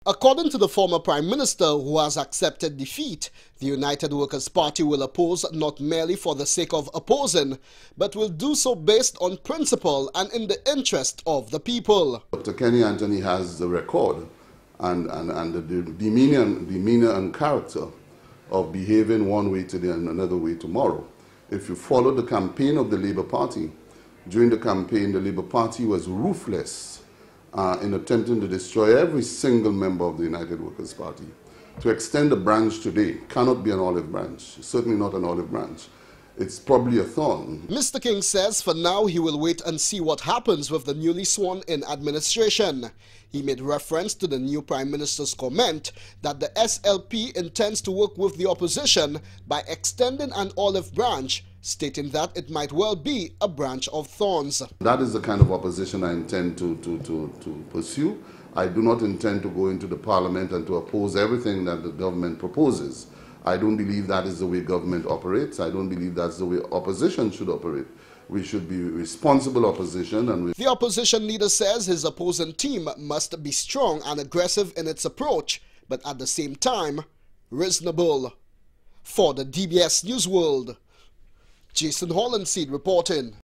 According to the former Prime Minister, who has accepted defeat, the United Workers' Party will oppose not merely for the sake of opposing, but will do so based on principle and in the interest of the people. Dr. Kenny Anthony has the record and the demeanor and character of behaving one way today and another way tomorrow. If you follow the campaign of the Labour Party, during the campaign the Labour Party was ruthless in attempting to destroy every single member of the United Workers' Party. To extend a branch today cannot be an olive branch, certainly not an olive branch. It's probably a thorn. Mr. King says for now he will wait and see what happens with the newly sworn-in administration. He made reference to the new Prime Minister's comment that the SLP intends to work with the opposition by extending an olive branch, stating that it might well be a branch of thorns. That is the kind of opposition I intend to pursue. I do not intend to go into the parliament and to oppose everything that the government proposes. I don't believe that is the way government operates. I don't believe that's the way opposition should operate. We should be responsible opposition. And the opposition leader says his opposing team must be strong and aggressive in its approach, but at the same time, reasonable. For the DBS News World, Jason Hollandseed reporting.